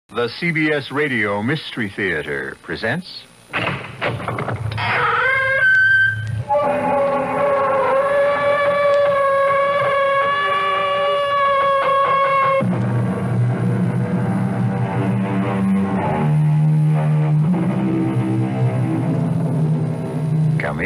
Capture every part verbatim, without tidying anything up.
The C B S Radio Mystery Theater presents... Come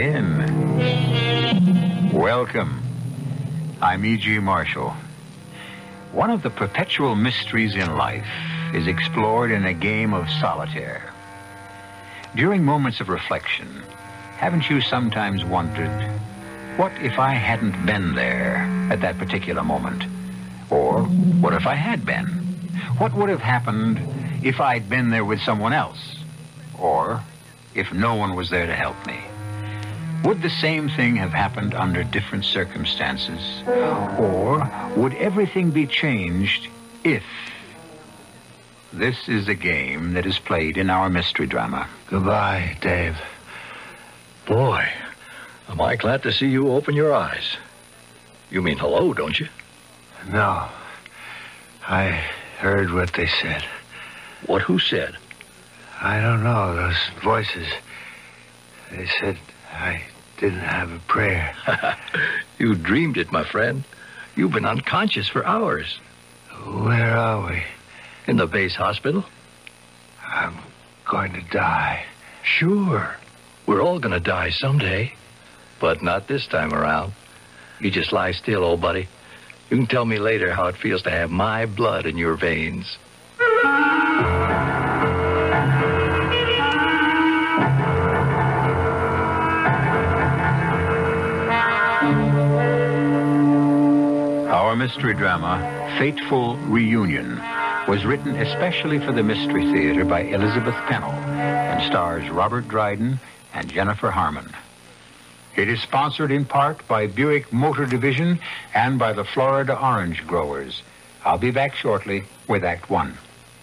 in. Welcome. I'm E G. Marshall. One of the perpetual mysteries in life is explored in a game of solitaire. During moments of reflection, haven't you sometimes wondered, what if I hadn't been there at that particular moment? Or what if I had been? What would have happened if I'd been there with someone else? Or if no one was there to help me? Would the same thing have happened under different circumstances? Or would everything be changed if... This is a game that is played in our mystery drama. Goodbye, Dave. Boy, am I glad to see you open your eyes. You mean hello, don't you? No. I heard what they said. What who said? I don't know. Those voices. They said I didn't have a prayer. You dreamed it, my friend. You've been unconscious for hours. Where are we? In the base hospital? I'm going to die. Sure. We're all going to die someday. But not this time around. You just lie still, old buddy. You can tell me later how it feels to have my blood in your veins. Our mystery drama, Fateful Reunion, was written especially for the Mystery Theater by Elizabeth Pennell and stars Robert Dryden and Jennifer Harmon. It is sponsored in part by Buick Motor Division and by the Florida Orange Growers. I'll be back shortly with Act One.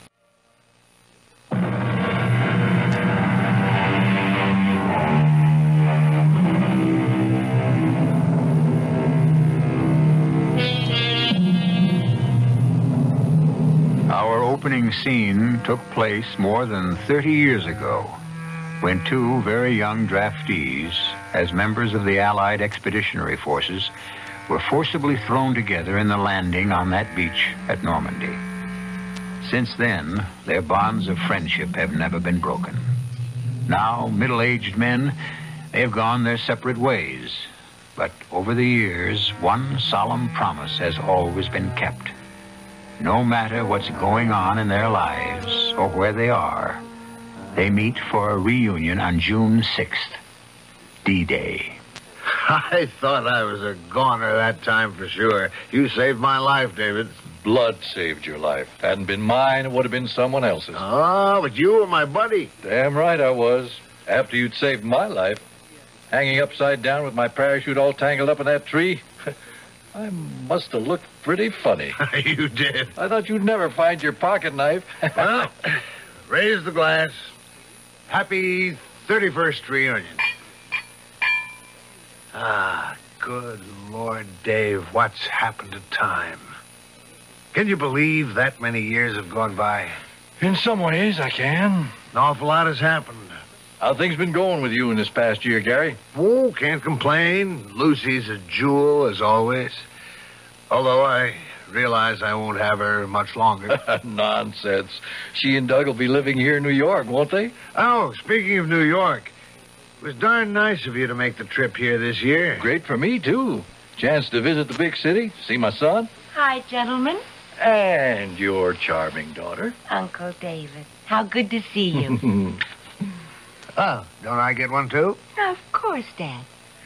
Opening scene took place more than thirty years ago when two very young draftees, as members of the Allied Expeditionary Forces, were forcibly thrown together in the landing on that beach at Normandy. Since then, their bonds of friendship have never been broken. Now, middle-aged men, they have gone their separate ways. But over the years, one solemn promise has always been kept. No matter what's going on in their lives or where they are, they meet for a reunion on June sixth, D-Day. I thought I was a goner that time for sure. You saved my life, David. Blood saved your life. Hadn't been mine, it would have been someone else's. Oh, but you were my buddy. Damn right I was. After you'd saved my life. Hanging upside down with my parachute all tangled up in that tree. I must have looked pretty funny. You did. I thought you'd never find your pocket knife. Well, raise the glass. Happy thirty-first reunion. Ah, good Lord, Dave, what's happened to time? Can you believe that many years have gone by? In some ways, I can. An awful lot has happened. How things been going with you in this past year, Gary? Oh, can't complain. Lucy's a jewel, as always. Although I realize I won't have her much longer. Nonsense. She and Doug will be living here in New York, won't they? Oh, speaking of New York, it was darn nice of you to make the trip here this year. Great for me, too. Chance to visit the big city, see my son. Hi, gentlemen. And your charming daughter. Uncle David. How good to see you. Oh, don't I get one, too? Of course, Dad.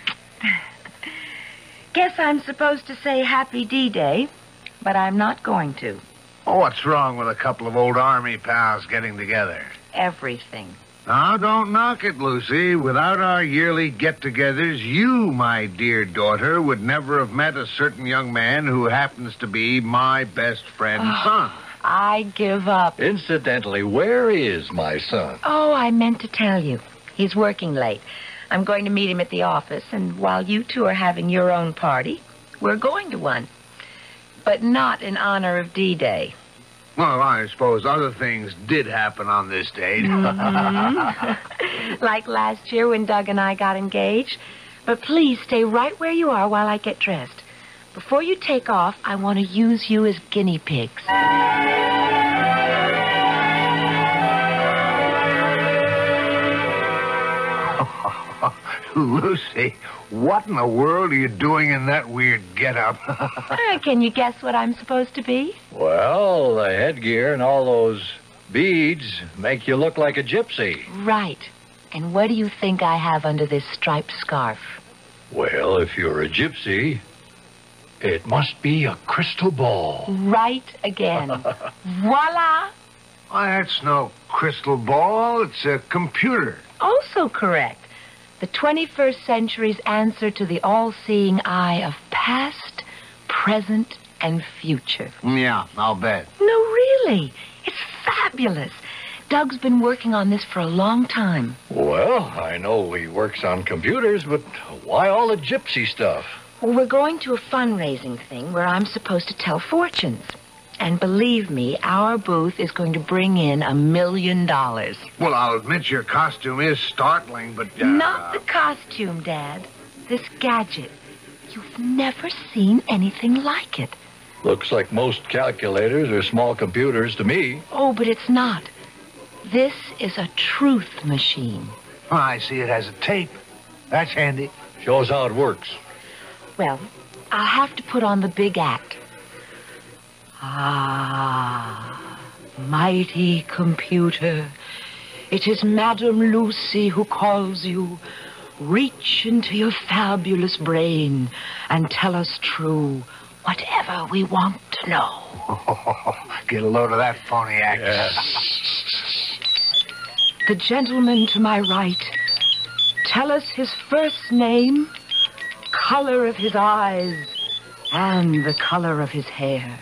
Guess I'm supposed to say Happy D-Day, but I'm not going to. Oh, what's wrong with a couple of old Army pals getting together? Everything. Now, don't knock it, Lucy. Without our yearly get-togethers, you, my dear daughter, would never have met a certain young man who happens to be my best friend's Oh. son. I give up. Incidentally, where is my son? Oh, I meant to tell you. He's working late. I'm going to meet him at the office, and while you two are having your own party, we're going to one. But not in honor of D-Day. Well, I suppose other things did happen on this date. Mm-hmm. Like last year when Doug and I got engaged. But please stay right where you are while I get dressed. Before you take off, I want to use you as guinea pigs. Lucy, what in the world are you doing in that weird getup? Uh, Can you guess what I'm supposed to be? Well, the headgear and all those beads make you look like a gypsy. Right. And what do you think I have under this striped scarf? Well, if you're a gypsy, it must be a crystal ball. Right again. Voila! Why, that's no crystal ball. It's a computer. Also correct. The twenty-first century's answer to the all-seeing eye of past, present, and future. Yeah, I'll bet. No, really. It's fabulous. Doug's been working on this for a long time. Well, I know he works on computers, but why all the gypsy stuff? Well, we're going to a fundraising thing where I'm supposed to tell fortunes. And believe me, our booth is going to bring in a million dollars. Well, I'll admit your costume is startling, but... Uh... Not the costume, Dad. This gadget. You've never seen anything like it. Looks like most calculators are small computers to me. Oh, but it's not. This is a truth machine. Oh, I see it has a tape. That's handy. Shows how it works. Well, I'll have to put on the big act. Ah, mighty computer. It is Madame Lucy who calls you. Reach into your fabulous brain and tell us true whatever we want to know. Get a load of that phony act. Yes. The gentleman to my right. Tell us his first name, color of his eyes, and the color of his hair.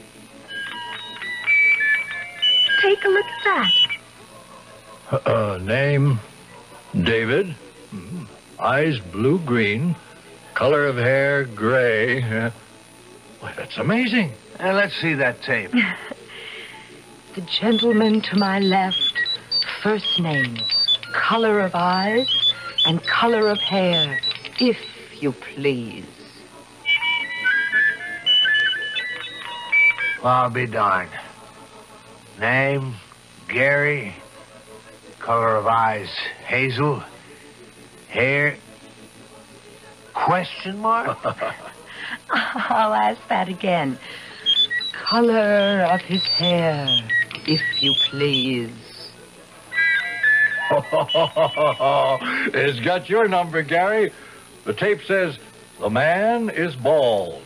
Take a look at that. Uh, name, David. Mm. Eyes blue-green. Color of hair, gray. Uh, why, that's amazing. Uh, let's see that tape. The gentleman to my left. First name, color of eyes, and color of hair, if you please. Well, I'll be darned. Name, Gary. Color of eyes, hazel. Hair, question mark? I'll ask that again. Color of his hair, if you please. It's got your number, Gary. The tape says, the man is bald.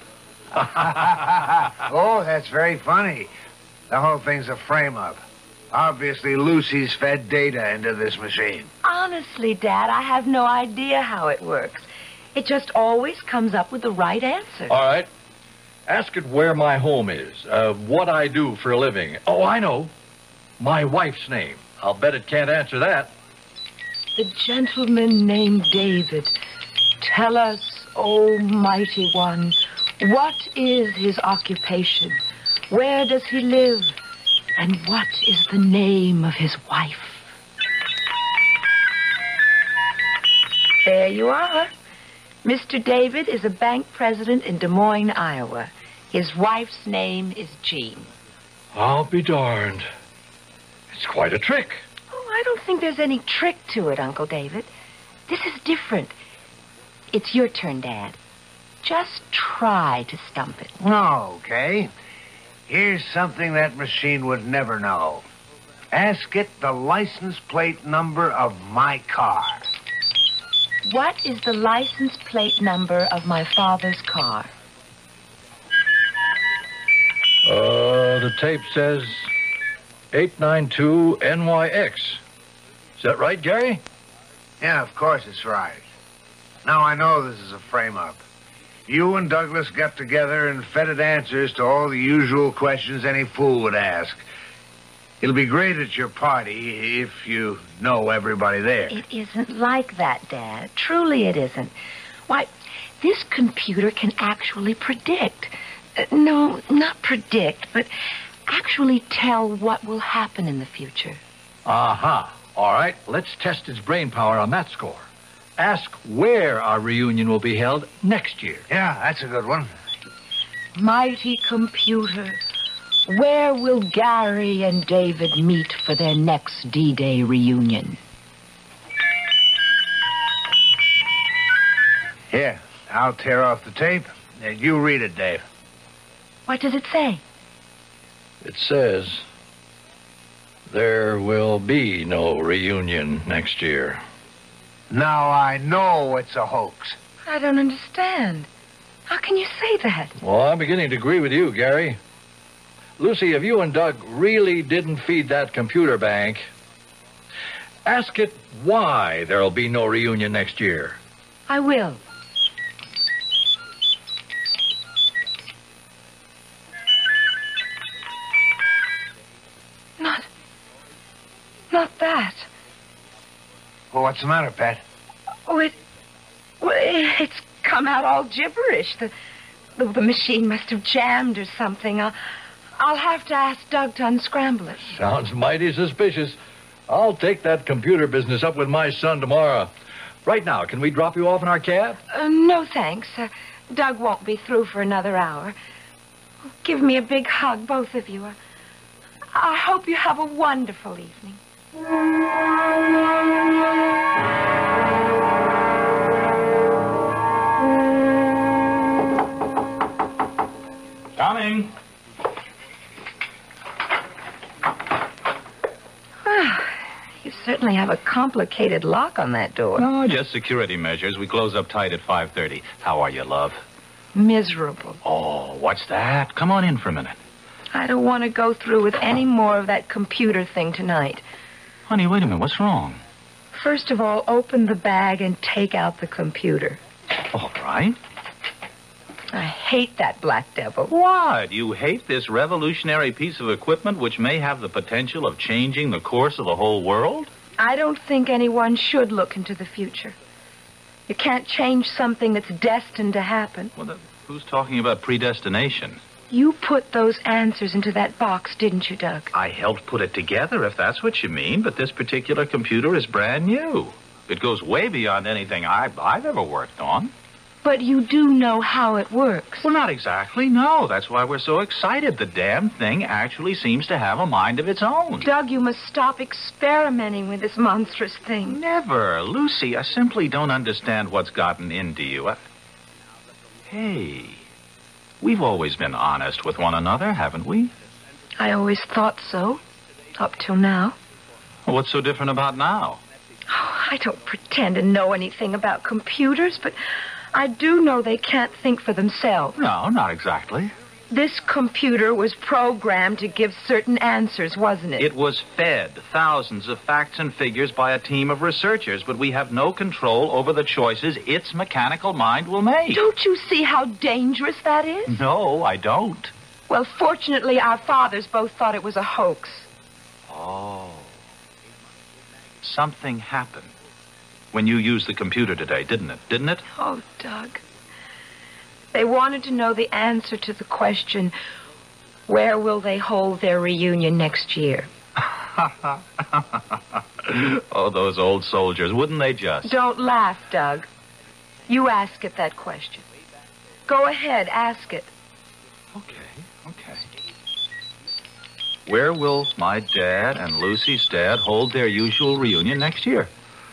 Oh, that's very funny. The whole thing's a frame-up. Obviously, Lucy's fed data into this machine. Honestly, Dad, I have no idea how it works. It just always comes up with the right answer. All right. Ask it where my home is, uh, what I do for a living. Oh, I know. My wife's name. I'll bet it can't answer that. The gentleman named David. Tell us, O mighty one, what is his occupation? Where does he live? And what is the name of his wife? There you are. Mister David is a bank president in Des Moines, Iowa. His wife's name is Jean. I'll be darned. It's quite a trick. Oh, I don't think there's any trick to it, Uncle David. This is different. It's your turn, Dad. Just try to stump it. Okay. Here's something that machine would never know. Ask it the license plate number of my car. What is the license plate number of my father's car? Uh, the tape says eight nine two N Y X. Is that right, Gary? Yeah, of course it's right. Now I know this is a frame-up. You and Douglas got together and fed it answers to all the usual questions any fool would ask. It'll be great at your party if you know everybody there. It isn't like that, Dad. Truly it isn't. Why, this computer can actually predict. Uh, no, not predict, but actually tell what will happen in the future. Aha. All right, let's test his brain power on that score. Ask where our reunion will be held next year. Yeah, that's a good one. Mighty computer, where will Gary and David meet for their next D-Day reunion? Here, I'll tear off the tape. And you read it, Dave. What does it say? It says, there will be no reunion next year. Now I know it's a hoax. I don't understand. How can you say that? Well, I'm beginning to agree with you, Gary. Lucy, if you and Doug really didn't feed that computer bank, ask it why there'll be no reunion next year. I will. Not... Not that. Well, what's the matter, Pat? Oh, it... Well, it's come out all gibberish. The, the, the machine must have jammed or something. I'll, I'll have to ask Doug to unscramble it. Sounds mighty suspicious. I'll take that computer business up with my son tomorrow. Right now, can we drop you off in our cab? Uh, no, thanks. Uh, Doug won't be through for another hour. Give me a big hug, both of you. Uh, I hope you have a wonderful evening. Coming. You certainly have a complicated lock on that door. No, just security measures. We close up tight at five thirty. How are you, love? Miserable. Oh, what's that? Come on in for a minute. I don't want to go through with any more of that computer thing tonight. Honey, wait a minute. What's wrong? First of all, open the bag and take out the computer. All right. I hate that black devil. What? You hate this revolutionary piece of equipment which may have the potential of changing the course of the whole world? I don't think anyone should look into the future. You can't change something that's destined to happen. Well, the, who's talking about predestination? You put those answers into that box, didn't you, Doug? I helped put it together, if that's what you mean, but this particular computer is brand new. It goes way beyond anything I've, I've ever worked on. But you do know how it works. Well, not exactly, no. That's why we're so excited. The damn thing actually seems to have a mind of its own. Doug, you must stop experimenting with this monstrous thing. Never. Lucy, I simply don't understand what's gotten into you. I... Hey, we've always been honest with one another, haven't we? I always thought so, up till now. Well, what's so different about now? Oh, I don't pretend to know anything about computers, but I do know they can't think for themselves. No, not exactly. This computer was programmed to give certain answers, wasn't it? It was fed thousands of facts and figures by a team of researchers, but we have no control over the choices its mechanical mind will make. Don't you see how dangerous that is? No, I don't. Well, fortunately, our fathers both thought it was a hoax. Oh. Something happened when you used the computer today, didn't it? Didn't it? Oh, Doug. They wanted to know the answer to the question, where will they hold their reunion next year? Oh, those old soldiers, wouldn't they just? Don't laugh, Doug. You ask it that question. Go ahead, ask it. Okay, okay. Where will my dad and Lucy's dad hold their usual reunion next year?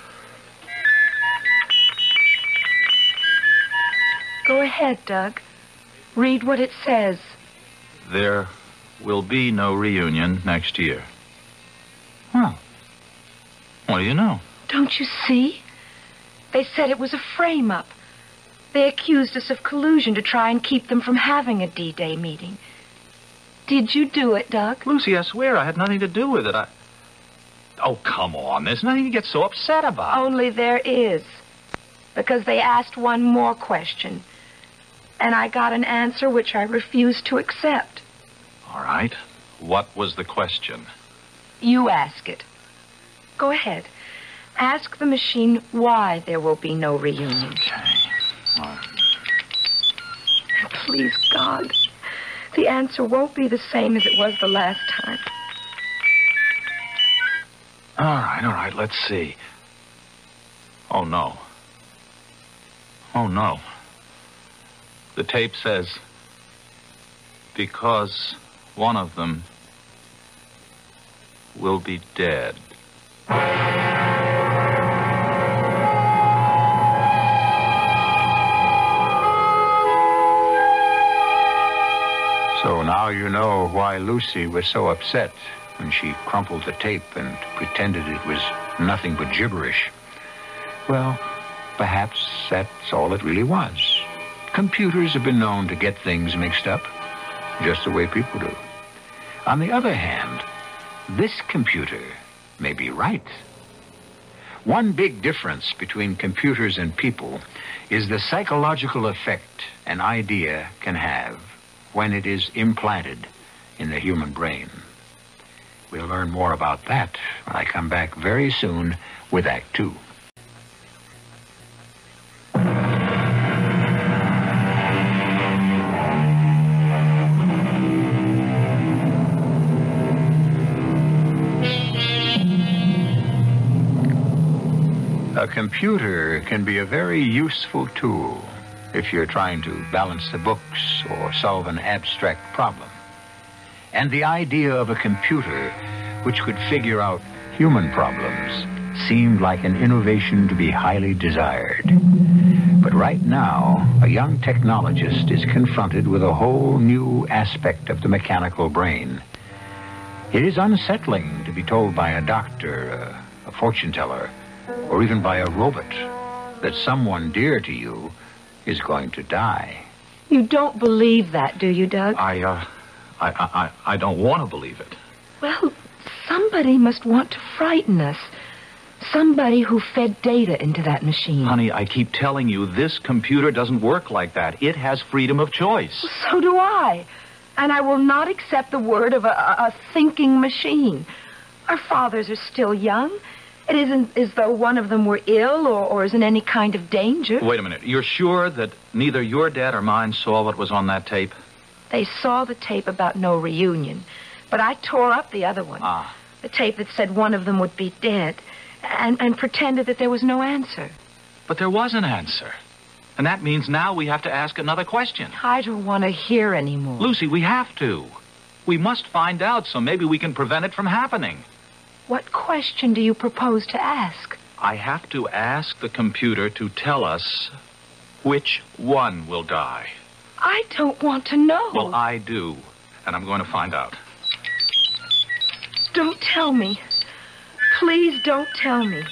Go ahead, Doug. Read what it says. There will be no reunion next year. Well, what do you know? Don't you see? They said it was a frame-up. They accused us of collusion to try and keep them from having a D-Day meeting. Did you do it, Doug? Lucy, I swear I had nothing to do with it. I... Oh, come on. There's nothing to get so upset about. Only there is. Because they asked one more question. And I got an answer which I refused to accept. All right. What was the question? You ask it. Go ahead. Ask the machine why there will be no reunion. Okay. All right. Please, God, The answer won't be the same as it was the last time. All right, all right, let's see. Oh, no. Oh, no. The tape says, because one of them will be dead. So now you know why Lucy was so upset when she crumpled the tape and pretended it was nothing but gibberish. Well, perhaps that's all it really was. Computers have been known to get things mixed up, just the way people do. On the other hand, this computer may be right. One big difference between computers and people is the psychological effect an idea can have when it is implanted in the human brain. We'll learn more about that when I come back very soon with Act Two. A computer can be a very useful tool if you're trying to balance the books or solve an abstract problem. And the idea of a computer which could figure out human problems seemed like an innovation to be highly desired. But right now, a young technologist is confronted with a whole new aspect of the mechanical brain. It is unsettling to be told by a doctor, a, a fortune teller, or even by a robot that someone dear to you is going to die. You don't believe that, do you, Doug? I, uh, I, I, I don't want to believe it. Well, somebody must want to frighten us. Somebody who fed data into that machine. Honey, I keep telling you, this computer doesn't work like that. It has freedom of choice. So do I. And I will not accept the word of a, a thinking machine. Our fathers are still young. It isn't as though one of them were ill or, or is in any kind of danger. Wait a minute. You're sure that neither your dad or mine saw what was on that tape? They saw the tape about no reunion, but I tore up the other one. Ah. The tape that said one of them would be dead, and, and pretended that there was no answer. But there was an answer. And that means now we have to ask another question. I don't want to hear anymore. Lucy, we have to. We must find out so maybe we can prevent it from happening. What question do you propose to ask? I have to ask the computer to tell us which one will die. I don't want to know. Well, I do, and I'm going to find out. Don't tell me. Please don't tell me.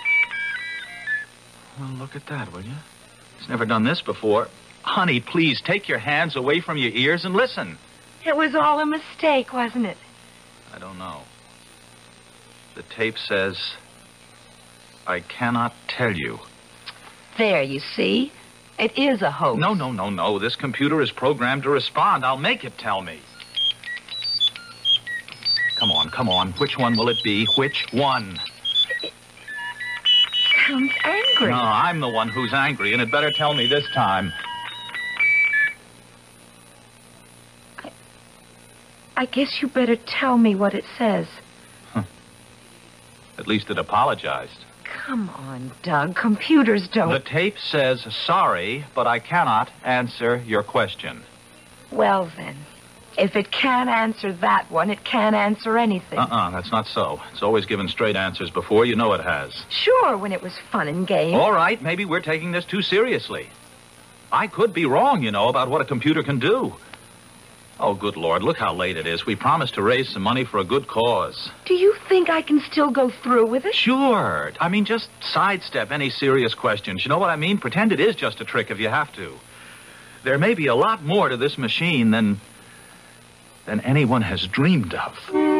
Well, look at that, will you? He's never done this before. Honey, please take your hands away from your ears and listen. It was all a mistake, wasn't it? I don't know. The tape says, I cannot tell you. There, you see. It is a hoax. No, no, no, no. This computer is programmed to respond. I'll make it tell me. Come on, come on. Which one will it be? Which one? It sounds angry. No, I'm the one who's angry, and it better tell me this time. I, I guess you better tell me what it says. At least it apologized. Come on, Doug. Computers don't... The tape says, sorry, but I cannot answer your question. Well, then, if it can't answer that one, it can't answer anything. Uh-uh, that's not so. It's always given straight answers before. You know it has. Sure, when it was fun and games. All right, maybe we're taking this too seriously. I could be wrong, you know, about what a computer can do. Oh, good Lord, look how late it is. We promised to raise some money for a good cause. Do you think I can still go through with it? Sure. I mean, just sidestep any serious questions. You know what I mean? Pretend it is just a trick if you have to. There may be a lot more to this machine than... than anyone has dreamed of.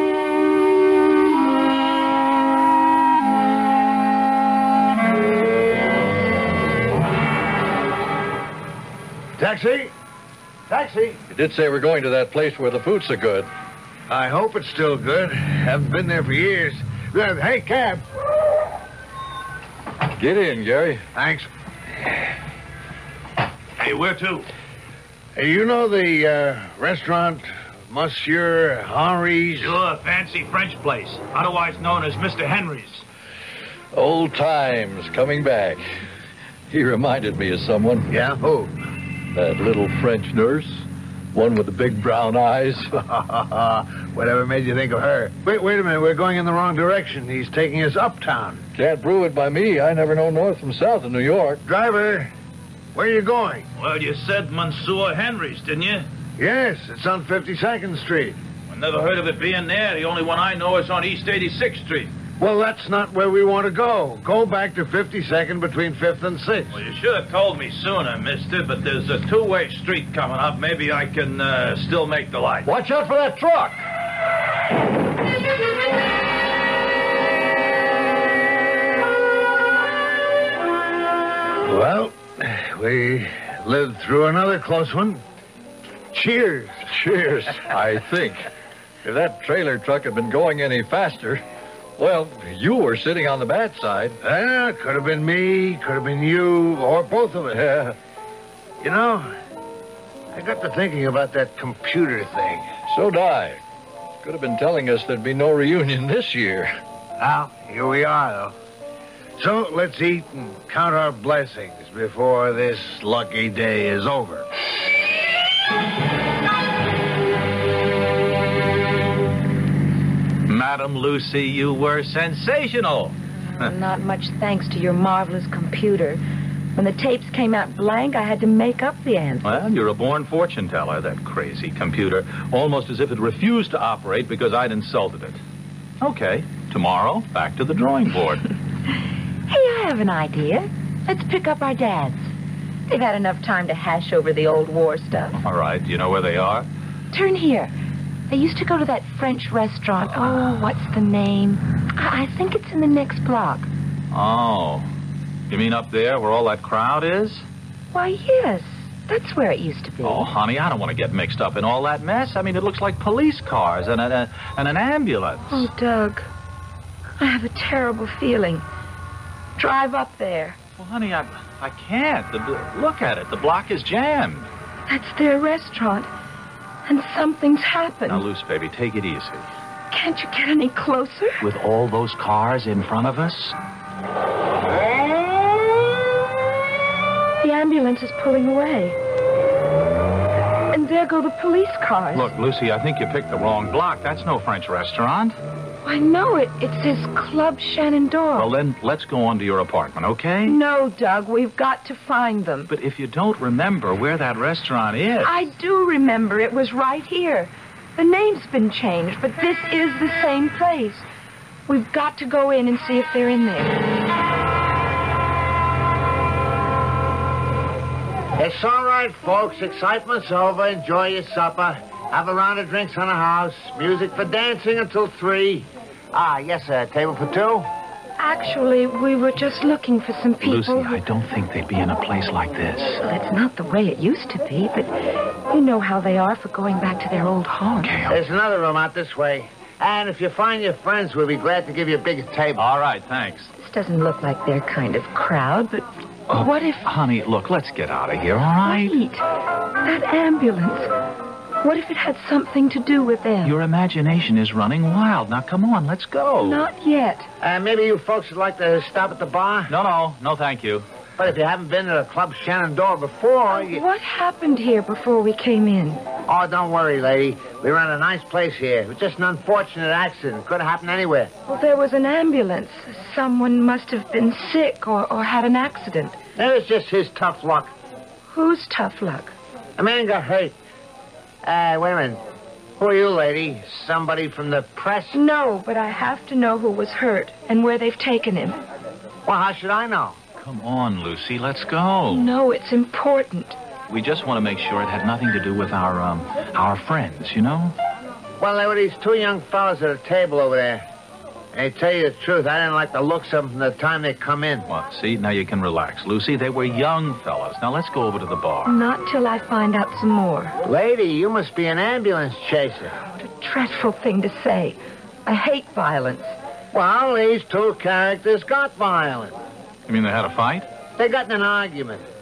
Taxi? Taxi? You did say we're going to that place where the food's so good. I hope it's still good. Haven't been there for years. Uh, hey, cab. Get in, Gary. Thanks. Hey, where to? Hey, you know the uh, restaurant Monsieur Henry's? Sure, fancy French place, otherwise known as Mister Henry's. Old times coming back. He reminded me of someone. Yeah, who? That little French nurse. One with the big brown eyes. Whatever made you think of her? Wait, wait a minute. We're going in the wrong direction. He's taking us uptown. Can't prove it by me. I never know north from south in New York. Driver, where are you going? Well, you said Monsieur Henry's, didn't you? Yes, it's on fifty-second Street. I never heard of it being there. The only one I know is on East eighty-sixth Street. Well, that's not where we want to go. Go back to fifty-second between fifth and sixth. Well, you should have told me sooner, mister, but there's a two-way street coming up. Maybe I can uh, still make the light. Watch out for that truck! Well, we lived through another close one. Cheers. Cheers, I think. If that trailer truck had been going any faster, well, you were sitting on the bad side. Yeah, could have been me, could have been you, or both of us. Yeah. You know, I got to thinking about that computer thing. So did I. Could have been telling us there'd be no reunion this year. Well, here we are, though. So let's eat and count our blessings before this lucky day is over. Madam Lucy, you were sensational. Not much thanks to your marvelous computer. When the tapes came out blank, I had to make up the answer. Well, you're a born fortune teller, that crazy computer. Almost as if it refused to operate because I'd insulted it. Okay, tomorrow, back to the drawing board. Hey, I have an idea. Let's pick up our dads. They've had enough time to hash over the old war stuff. All right, do you know where they are? Turn here. They used to go to that French restaurant. Oh, what's the name? I, I think it's in the next block. Oh. You mean up there where all that crowd is? Why, yes. That's where it used to be. Oh, honey, I don't want to get mixed up in all that mess. I mean, it looks like police cars and, a, a, and an ambulance. Oh, Doug. I have a terrible feeling. Drive up there. Well, honey, I, I can't. The, the, look at it. The block is jammed. That's their restaurant. And something's happened. Now, Luce, baby, take it easy. Can't you get any closer? With all those cars in front of us? The ambulance is pulling away. And there go the police cars. Look, Lucy, I think you picked the wrong block. That's no French restaurant. I know it. It says Club Shenandoah. Well, then, let's go on to your apartment, okay? No, Doug. We've got to find them. But if you don't remember where that restaurant is... I do remember. It was right here. The name's been changed, but this is the same place. We've got to go in and see if they're in there. It's all right, folks. Excitement's over. Enjoy your supper. Have a round of drinks on the house. Music for dancing until three. Ah, yes, sir. Table for two? Actually, we were just looking for some people. Lucy, who... I don't think they'd be in a place like this. Well, it's not the way it used to be, but you know how they are for going back to their old haunt. Okay, I'll... There's another room out this way. And if you find your friends, we'll be glad to give you a big table. All right, thanks. This doesn't look like their kind of crowd, but Uh, what if... Honey, look, let's get out of here, all right? Wait. That ambulance. What if it had something to do with them? Your imagination is running wild. Now, come on, let's go. Not yet. Uh, maybe you folks would like to stop at the bar? No, no, no, thank you. But if you haven't been to the Club Shenandoah before, you... What happened here before we came in? Oh, don't worry, lady. We run a nice place here. It was just an unfortunate accident. Could have happened anywhere. Well, there was an ambulance. Someone must have been sick or, or had an accident. That was just his tough luck. Who's tough luck? A man got hurt. Uh, wait a minute. Who are you, lady? Somebody from the press? No, but I have to know who was hurt and where they've taken him. Well, how should I know? Come on, Lucy, let's go. No, it's important. We just want to make sure it had nothing to do with our, um, our friends, you know? Well, there were these two young fellas at a table over there. And to tell you the truth, I didn't like the looks of them from the time they come in. Well, see, now you can relax. Lucy, they were young fellas. Now let's go over to the bar. Not till I find out some more. Lady, you must be an ambulance chaser. What a dreadful thing to say. I hate violence. Well, these two characters got violent. You mean they had a fight? They got in an argument.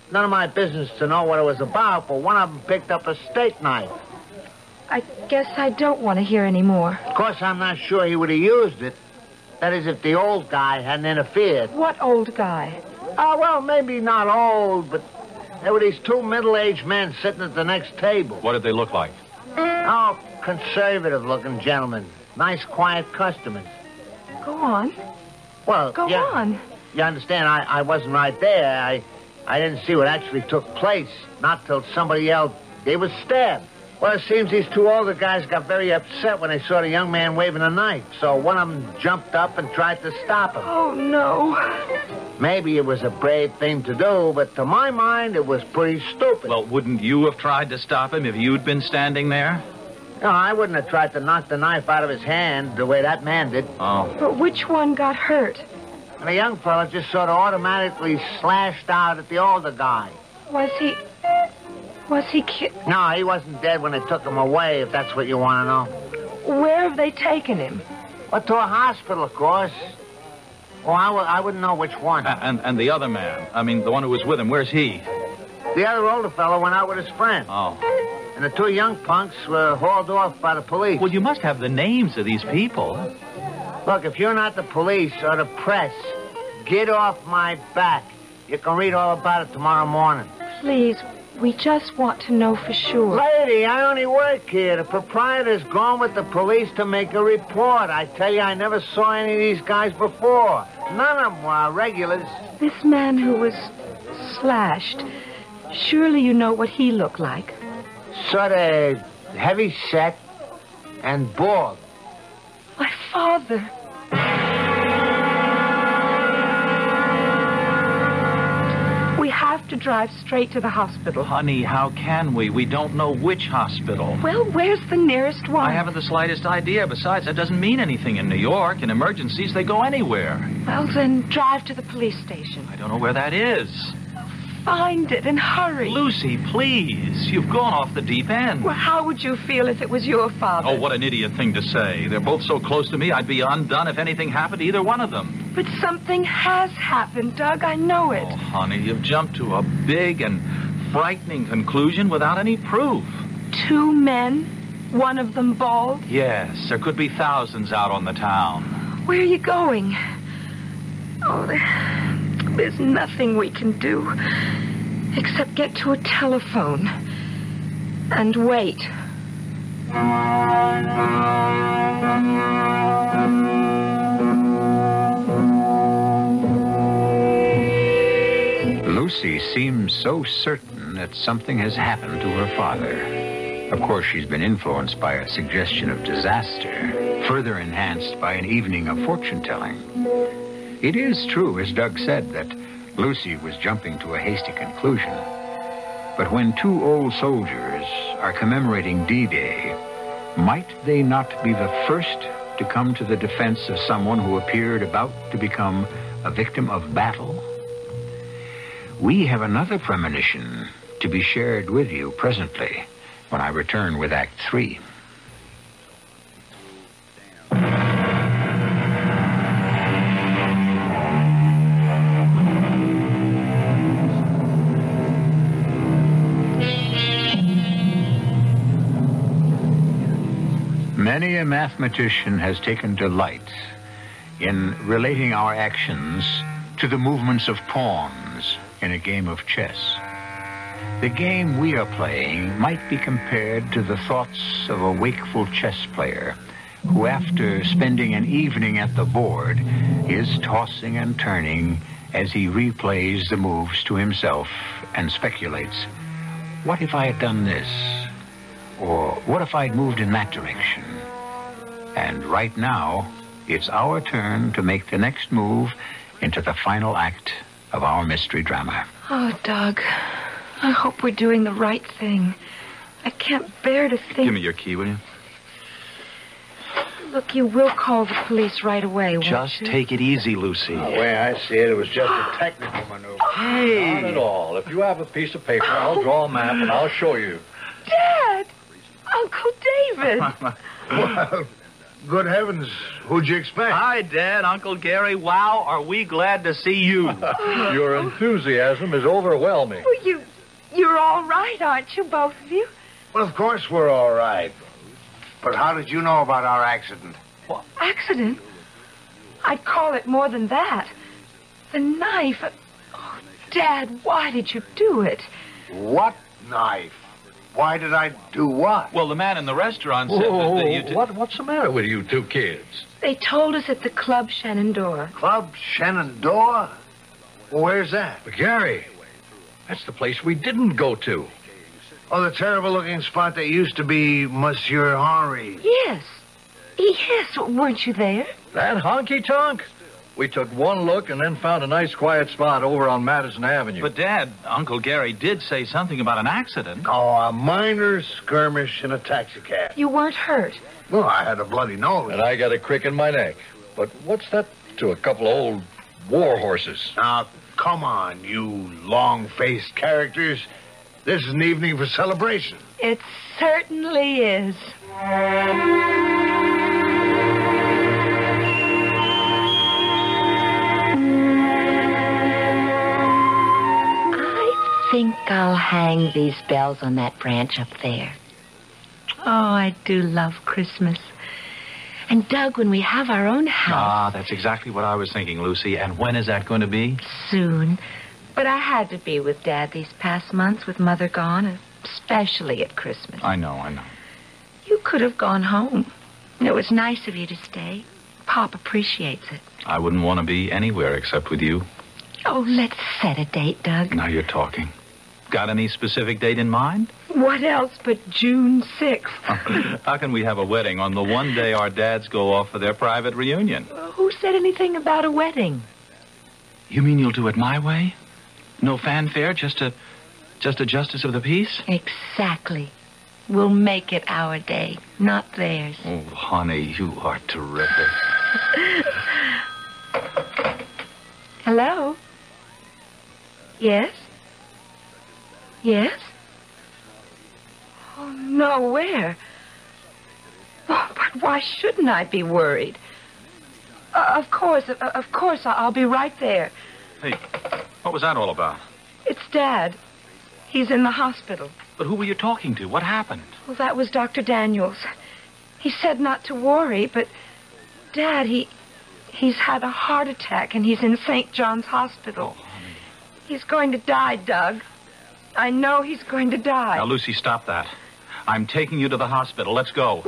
none of my business to know what it was about, but one of them picked up a steak knife. I guess I don't want to hear any more. Of course, I'm not sure he would have used it. That is, if the old guy hadn't interfered. What old guy? Oh, well, maybe not old, but there were these two middle-aged men sitting at the next table. What did they look like? Oh, conservative-looking gentlemen. Nice, quiet customers. Go on. Well, Go yeah, on. You understand, I, I wasn't right there. I, I didn't see what actually took place. Not till somebody yelled, they was stabbed. Well, it seems these two older guys got very upset when they saw the young man waving a knife. So one of them jumped up and tried to stop him. Oh, no. Maybe it was a brave thing to do, but to my mind, it was pretty stupid. Well, wouldn't you have tried to stop him if you'd been standing there? No, I wouldn't have tried to knock the knife out of his hand the way that man did. Oh. But which one got hurt? And the young fella just sort of automatically slashed out at the older guy. Was he... Was he ki... No, he wasn't dead when they took him away, if that's what you want to know. Where have they taken him? Well, to a hospital, of course. Well, I, w- I wouldn't know which one. A- And, and the other man, I mean, the one who was with him, where's he? The other older fellow went out with his friend. Oh. And the two young punks were hauled off by the police. Well, you must have the names of these people. Look, if you're not the police or the press, get off my back. You can read all about it tomorrow morning. Please, we just want to know for sure. Lady, I only work here. The proprietor's gone with the police to make a report. I tell you, I never saw any of these guys before. None of them were regulars. This man who was slashed, surely you know what he looked like. Sort of heavy set and bald. My father. We have to drive straight to the hospital. Honey, how can we? We don't know which hospital. Well, where's the nearest one? I haven't the slightest idea. Besides, that doesn't mean anything in New York. In emergencies, they go anywhere. Well, then drive to the police station. I don't know where that is. Find it and hurry. Lucy, please. You've gone off the deep end. Well, how would you feel if it was your father? Oh, what an idiot thing to say. They're both so close to me, I'd be undone if anything happened to either one of them. But something has happened, Doug. I know it. Oh, honey, you've jumped to a big and frightening conclusion without any proof. Two men, one of them bald. Yes, there could be thousands out on the town. Where are you going? Oh, there, there's nothing we can do except get to a telephone and wait. Lucy seems so certain that something has happened to her father. Of course, she's been influenced by a suggestion of disaster, further enhanced by an evening of fortune-telling. It is true, as Doug said, that Lucy was jumping to a hasty conclusion. But when two old soldiers are commemorating D-Day, might they not be the first to come to the defense of someone who appeared about to become a victim of battle? We have another premonition to be shared with you presently when I return with Act Three. Many a mathematician has taken delight in relating our actions to the movements of pawns in a game of chess. The game we are playing might be compared to the thoughts of a wakeful chess player who, after spending an evening at the board, is tossing and turning as he replays the moves to himself and speculates, what if I had done this? Or what if I'd moved in that direction? And right now, it's our turn to make the next move into the final act of our mystery drama. Oh, Doug, I hope we're doing the right thing. I can't bear to think... Give me your key, will you? Look, you will call the police right away, won't Just you? take it easy, Lucy. The way I see it, it was just a technical maneuver. Hey! Not at all. If you have a piece of paper, I'll draw a map and I'll show you. Dad! Uncle David! Well, good heavens, who'd you expect? Hi, Dad, Uncle Gary. Wow, are we glad to see you. Your enthusiasm is overwhelming. Oh, you, you're all right, aren't you, both of you? Well, of course we're all right. But how did you know about our accident? Accident? I'd call it more than that. The knife. Oh, Dad, why did you do it? What knife? Why did I do what? Well, the man in the restaurant said Whoa, that, that you did... what, what's the matter with you two kids? They told us at the Club Shenandoah. Club Shenandoah? Well, where's that? But Gary, that's the place we didn't go to. Oh, the terrible-looking spot that used to be Monsieur Henri. Yes. Yes, weren't you there? That honky-tonk? We took one look and then found a nice quiet spot over on Madison Avenue. But, Dad, Uncle Gary did say something about an accident. Oh, a minor skirmish in a taxicab. You weren't hurt. Well, I had a bloody nose. And I got a crick in my neck. But what's that to a couple of old war horses? Now, come on, you long-faced characters. This is an evening for celebration. It certainly is. I think I'll hang these bells on that branch up there. Oh, I do love Christmas. And, Doug, when we have our own house... Ah, that's exactly what I was thinking, Lucy. And when is that going to be? Soon. But I had to be with Dad these past months with Mother gone, especially at Christmas. I know, I know. You could have gone home. It was nice of you to stay. Pop appreciates it. I wouldn't want to be anywhere except with you. Oh, let's set a date, Doug. Now you're talking. Got any specific date in mind? What else but June sixth? How can we have a wedding on the one day our dads go off for their private reunion? Who said anything about a wedding? You mean you'll do it my way? No fanfare, just a, just a justice of the peace? Exactly. We'll make it our day, not theirs. Oh, honey, you are terrific. Hello? Yes? Yes? Oh, no, where? Oh, but why shouldn't I be worried? Uh, of course, uh, of course, I'll be right there. Hey, what was that all about? It's Dad. He's in the hospital. But who were you talking to? What happened? Well, that was Doctor Daniels. He said not to worry, but Dad, he he's had a heart attack and he's in Saint John's Hospital. Oh, honey. He's going to die, Doug. I know he's going to die. Now, Lucy, stop that. I'm taking you to the hospital. Let's go.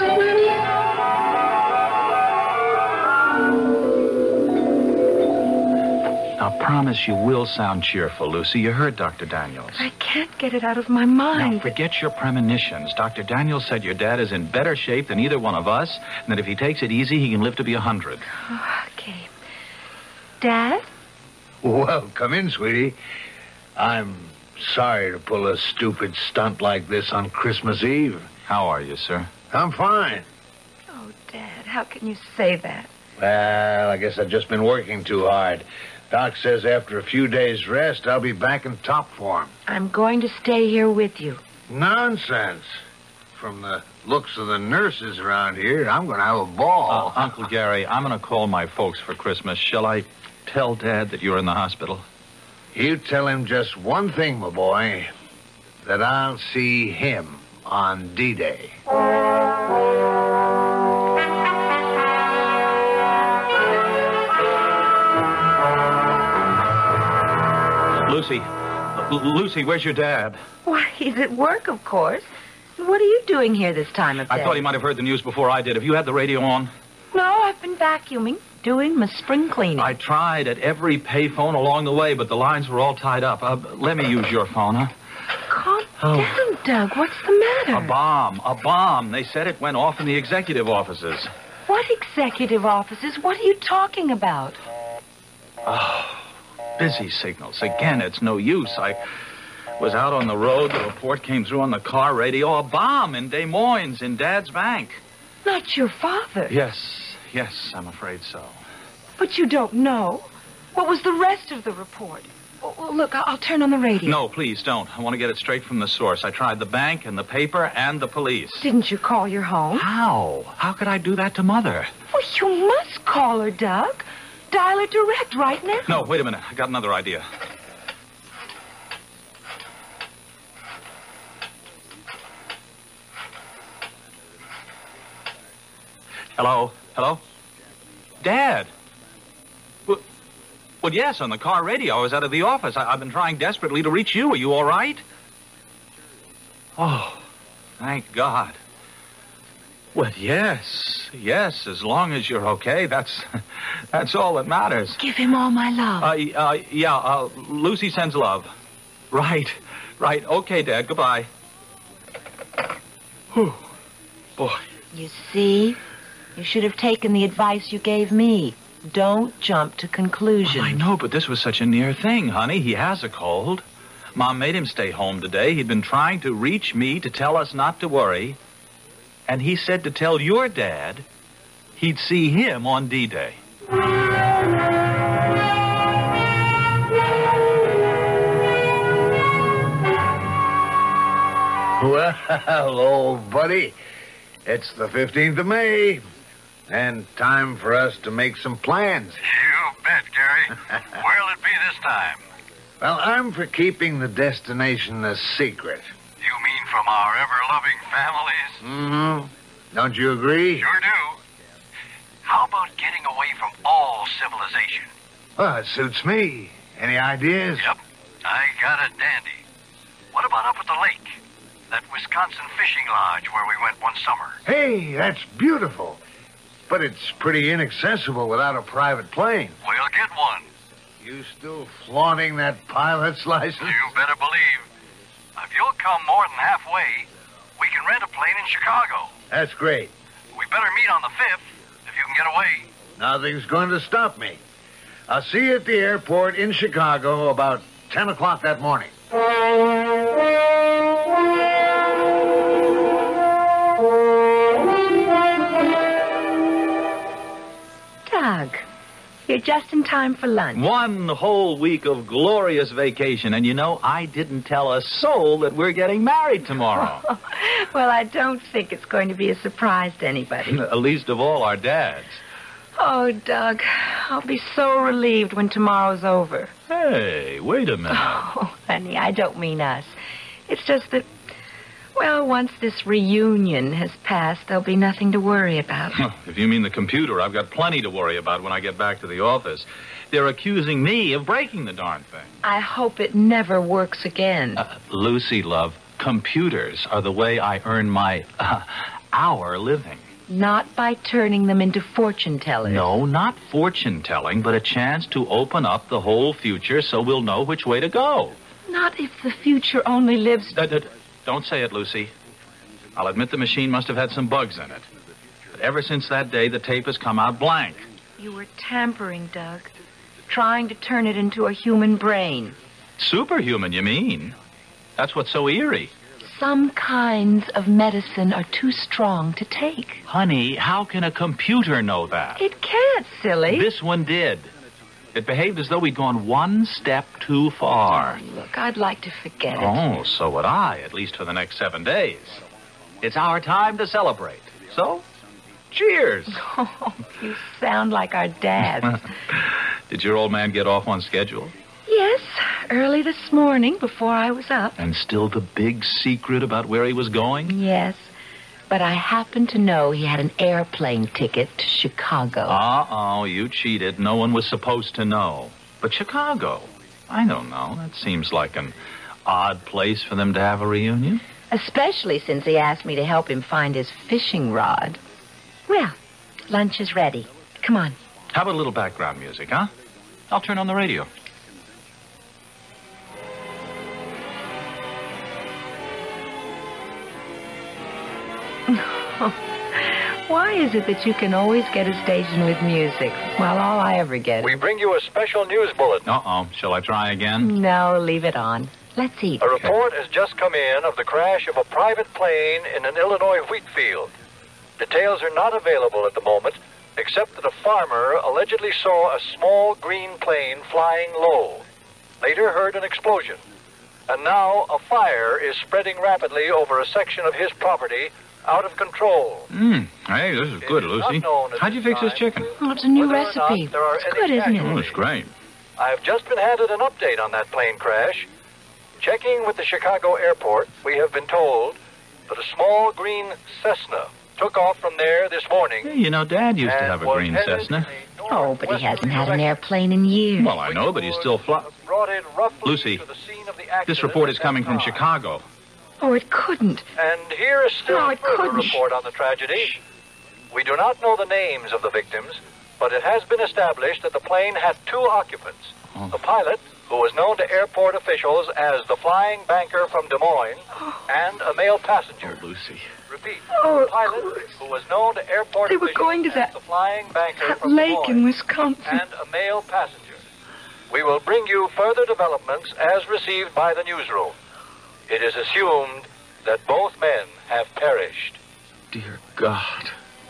Now, promise you will sound cheerful, Lucy. You heard Doctor Daniels. I can't get it out of my mind. Now, forget your premonitions. Doctor Daniels said your dad is in better shape than either one of us, and that if he takes it easy, he can live to be a hundred. Oh, okay. Dad? Well, come in, sweetie. I'm sorry to pull a stupid stunt like this on Christmas Eve. How are you, sir? I'm fine. Oh, Dad, how can you say that? Well, I guess I've just been working too hard. Doc says after a few days' rest, I'll be back in top form. I'm going to stay here with you. Nonsense. From the looks of the nurses around here, I'm going to have a ball. Uh, Uncle Gary, I'm going to call my folks for Christmas. Shall I tell Dad that you're in the hospital? You tell him just one thing, my boy, that I'll see him on D-Day. Lucy, L- Lucy, where's your dad? Why, he's at work, of course. What are you doing here this time of day? I thought he might have heard the news before I did. Have you had the radio on? No, I've been vacuuming, doing my spring cleaning. I tried at every payphone along the way, but the lines were all tied up. Uh, let me use your phone, huh? Calm Oh. down, Doug. What's the matter? A bomb. A bomb. They said it went off in the executive offices. What executive offices? What are you talking about? Oh, busy signals. Again, it's no use. I was out on the road. The report came through on the car radio. A bomb in Des Moines, in Dad's bank. Not your father. Yes, yes, I'm afraid so. But you don't know. What was the rest of the report? Oh, look, I'll, I'll turn on the radio. No, please don't. I want to get it straight from the source. I tried the bank and the paper and the police. Didn't you call your home? How? How could I do that to Mother? Well, you must call her, Doug. Dial her direct right now. No, wait a minute. I got another idea. Hello? Hello? Dad? Well, well, yes, on the car radio. I was out of the office. I, I've been trying desperately to reach you. Are you all right? Oh, thank God. Well, yes, yes, as long as you're okay, that's that's all that matters. Give him all my love. Uh, uh, yeah, uh, Lucy sends love. Right, right. Okay, Dad, goodbye. Whew. Boy. You see? You should have taken the advice you gave me. Don't jump to conclusions. Well, I know, but this was such a near thing, honey. He has a cold. Mom made him stay home today. He'd been trying to reach me to tell us not to worry. And he said to tell your dad he'd see him on D-Day. Well, old buddy, it's the fifteenth of May, and time for us to make some plans. You bet, Gary. Where'll it be this time? Well, I'm for keeping the destination a secret. You mean from our ever-loving families? Mm-hmm. Don't you agree? Sure do. How about getting away from all civilization? Well, it suits me. Any ideas? Yep, I got a dandy. What about up at the lake? That Wisconsin fishing lodge where we went one summer. Hey, that's beautiful. But it's pretty inaccessible without a private plane. We'll get one. You still flaunting that pilot's license? You better believe. If you'll come more than halfway, we can rent a plane in Chicago. That's great. We better meet on the fifth, if you can get away. Nothing's going to stop me. I'll see you at the airport in Chicago about ten o'clock that morning. Doug, you're just in time for lunch. One whole week of glorious vacation. And you know, I didn't tell a soul that we're getting married tomorrow. Well, I don't think it's going to be a surprise to anybody. Least of all our dads. Oh, Doug, I'll be so relieved when tomorrow's over. Hey, wait a minute. Oh, honey, I don't mean us. It's just that, well, once this reunion has passed, there'll be nothing to worry about. If you mean the computer, I've got plenty to worry about when I get back to the office. They're accusing me of breaking the darn thing. I hope it never works again. Uh, Lucy, love, computers are the way I earn my, uh, our living. Not by turning them into fortune tellers. No, not fortune telling, but a chance to open up the whole future so we'll know which way to go. Not if the future only lives... Uh, uh, don't say it, Lucy. I'll admit the machine must have had some bugs in it. But ever since that day, the tape has come out blank. You were tampering, Doug. Trying to turn it into a human brain. Superhuman, you mean? That's what's so eerie. Some kinds of medicine are too strong to take. Honey, how can a computer know that? It can't, silly. This one did. It behaved as though we'd gone one step too far. Oh, look, I'd like to forget it. Oh, so would I, at least for the next seven days. It's our time to celebrate. So, cheers. Oh, you sound like our dad. Did your old man get off on schedule? Yes, early this morning before I was up. And still the big secret about where he was going? Yes, but I happen to know he had an airplane ticket to Chicago. Uh-oh, you cheated. No one was supposed to know. But Chicago? I don't know. That seems like an odd place for them to have a reunion. Especially since he asked me to help him find his fishing rod. Well, lunch is ready. Come on. How about a little background music, huh? I'll turn on the radio. Why is it that you can always get a station with music, while all I ever get We is... bring you a special news bulletin. Uh-oh. Shall I try again? No, leave it on. Let's eat. A report has just come in of the crash of a private plane in an Illinois wheat field. Details are not available at the moment, except that a farmer allegedly saw a small green plane flying low. later heard an explosion. And now a fire is spreading rapidly over a section of his property, out of control. Mmm. Hey, this is good, Lucy. How'd you fix this chicken? Well, it's a new recipe. It's good, isn't Oh, it? it's great. I've just been handed an update on that plane crash. Checking with the Chicago airport, we have been told that a small green Cessna took off from there this morning. Hey, you know, Dad used to and have a was green headed Cessna. in a Oh, but he hasn't had an northwestern airplane in years. Well, I know, but he's still fly. direction. Brought in roughly Lucy, to the scene of the This accident report at is that coming from time. Chicago. Oh, it couldn't. And here is still No, a it further couldn't. report on the tragedy. We do not know the names of the victims, but it has been established that the plane had two occupants. Oh. The pilot, who was known to airport officials as the flying banker from Des Moines, and a male passenger. Oh, Lucy. Repeat, Oh, the of pilot, course. who was known to airport They were officials going to as that- the flying banker That from Des lake in Moines, Wisconsin. and a male passenger. We will bring you further developments as received by the newsroom. It is assumed that both men have perished. Dear God.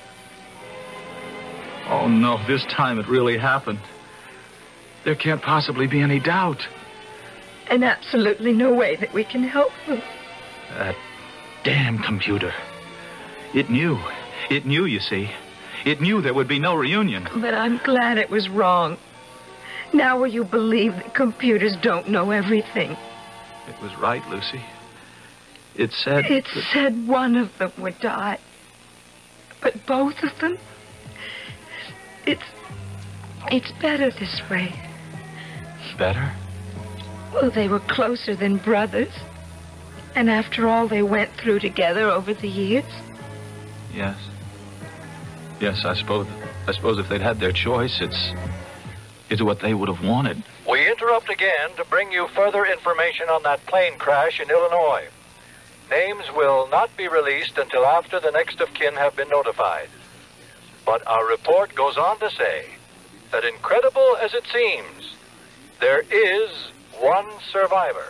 Oh, no, this time it really happened. There can't possibly be any doubt. And absolutely no way that we can help them. That damn computer. It knew. It knew, you see. It knew there would be no reunion. But I'm glad it was wrong. Now will you believe that computers don't know everything? It was right, Lucy. It said... It that- said one of them would die. But both of them? It's... It's better this way. Better? Well, they were closer than brothers. And after all they went through together over the years. Yes. Yes, I suppose... I suppose if they'd had their choice, it's... It's what they would have wanted. We interrupt again to bring you further information on that plane crash in Illinois. Names will not be released until after the next of kin have been notified. But our report goes on to say that, incredible as it seems, there is one survivor.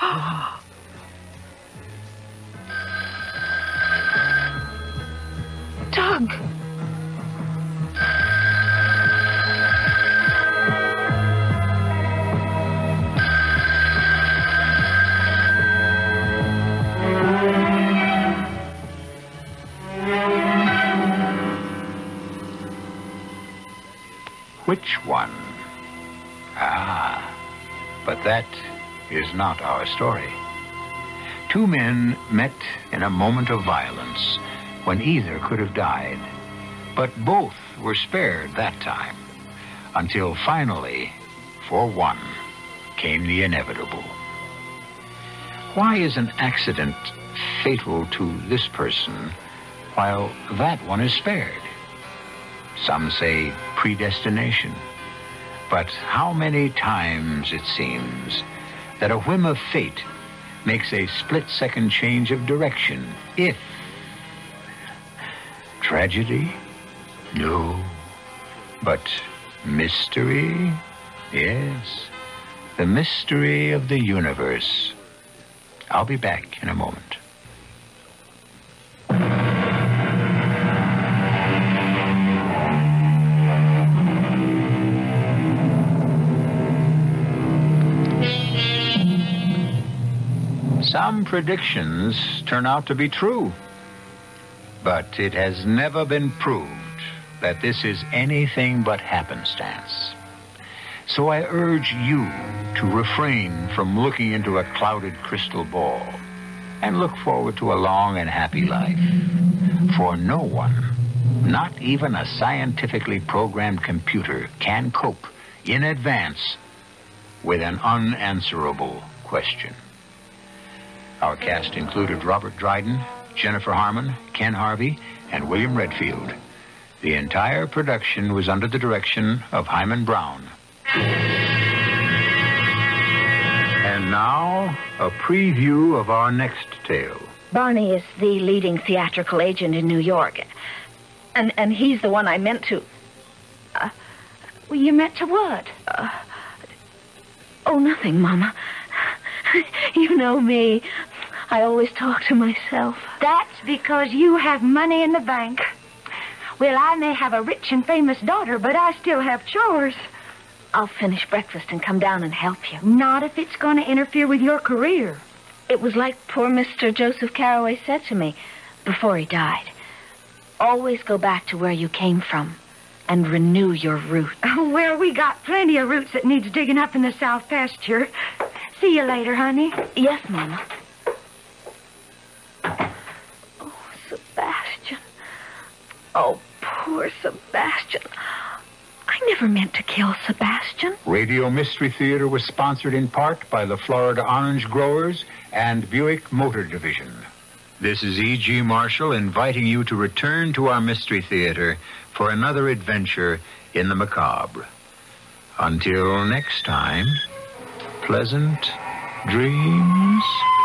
Doug! Which one? Ah, but that is not our story. Two men met in a moment of violence when either could have died, but both were spared that time, until finally, for one, came the inevitable. Why is an accident fatal to this person while that one is spared? Some say predestination. But how many times it seems that a whim of fate makes a split-second change of direction, if... Tragedy? No. But mystery? Yes. The mystery of the universe. I'll be back in a moment. Some predictions turn out to be true, but it has never been proved that this is anything but happenstance. So I urge you to refrain from looking into a clouded crystal ball and look forward to a long and happy life. For no one, not even a scientifically programmed computer, can cope in advance with an unanswerable question. Our cast included Robert Dryden, Jennifer Harmon, Ken Harvey, and William Redfield. The entire production was under the direction of Hyman Brown. And now, a preview of our next tale. Barney is the leading theatrical agent in New York. And and he's the one I meant to... Uh, well, you meant to what? Uh, oh, nothing, Mama. You know me. I always talk to myself. That's because you have money in the bank. Well, I may have a rich and famous daughter, but I still have chores. I'll finish breakfast and come down and help you. Not if it's going to interfere with your career. It was like poor Mister Joseph Carroway said to me before he died. Always go back to where you came from and renew your route. Oh, well, we got plenty of roots that needs digging up in the south pasture. See you later, honey. Yes, Mama. Oh, Sebastian. Oh, poor Sebastian. I never meant to kill Sebastian. Radio Mystery Theater was sponsored in part by the Florida Orange Growers and Buick Motor Division. This is E G. Marshall inviting you to return to our Mystery Theater for another adventure in the macabre. Until next time, pleasant dreams.